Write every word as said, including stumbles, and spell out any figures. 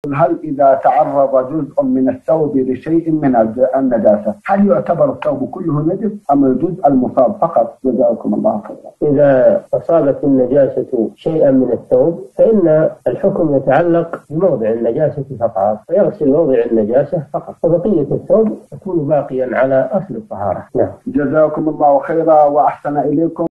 هل إذا تعرض جزء من الثوب لشيء من النجاسة هل يعتبر الثوب كله نجس أم الجزء المصاب فقط؟ جزاكم الله خيرا. إذا أصابت النجاسة شيئا من الثوب فإن الحكم يتعلق بموضع النجاسة فقط، فيغسل موضع النجاسة فقط، وبقية الثوب يكون باقيا على أصل الطهارة. نعم. جزاكم الله خيرا وأحسن إليكم.